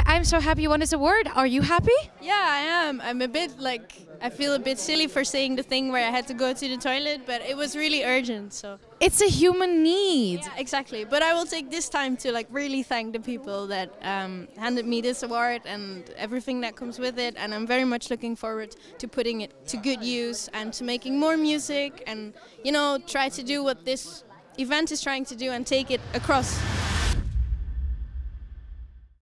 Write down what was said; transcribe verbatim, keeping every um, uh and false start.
I'm so happy you won this award. Are you happy? Yeah, I am. I'm a bit like, I feel a bit silly for saying the thing where I had to go to the toilet, but it was really urgent, so. It's a human need. Yeah, exactly. But I will take this time to like really thank the people that um, handed me this award and everything that comes with it. And I'm very much looking forward to putting it to good use and to making more music and, you know, try to do what this event is trying to do and take it across.